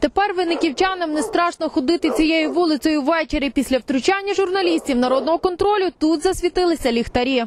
Тепер винниківчанам не страшно ходити цією вулицею ввечері. Після втручання журналістів народного контролю тут засвітилися ліхтарі.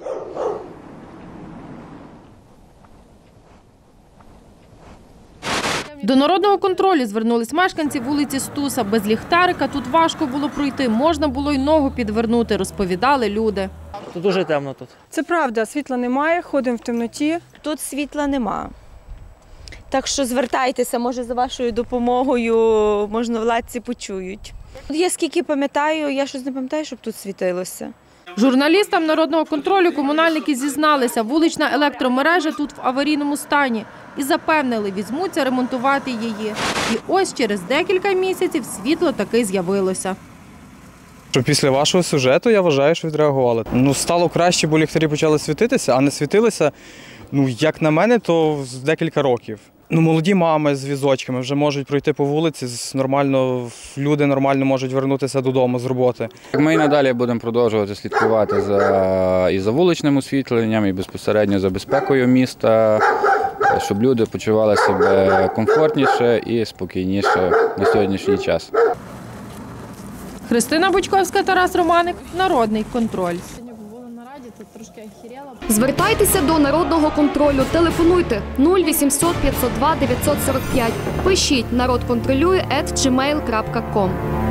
До народного контролю звернулись мешканці вулиці Стуса. Без ліхтарика тут важко було пройти, можна було й ногу підвернути, розповідали люди. Тут дуже темно тут. Це правда, світла немає, ходимо в темноті. Тут світла нема. Так що звертайтеся, може за вашою допомогою можновладці почують. Я скільки пам'ятаю, я щось не пам'ятаю, щоб тут світилося. Журналістам народного контролю комунальники зізналися, вулична електромережа тут в аварійному стані. І запевнили, візьмуться ремонтувати її. І ось через декілька місяців світло таки з'явилося. Після вашого сюжету, я вважаю, що відреагували. Стало краще, бо ліхтарі почали світитися, а не світилися, як на мене, то з декілька років. Молоді мами з візочками вже можуть пройти по вулиці, люди нормально можуть вернутися додому з роботи. Ми і надалі будемо продовжувати слідкувати і за вуличним освітленням, і безпосередньо за безпекою міста, щоб люди почували себе комфортніше і спокійніше на сьогоднішній час. Христина Бучковська, Тарас Романик, Народний контроль. Звертайтеся до народного контролю. Телефонуйте 0800 502 945. Пишіть народконтролює@gmail.com.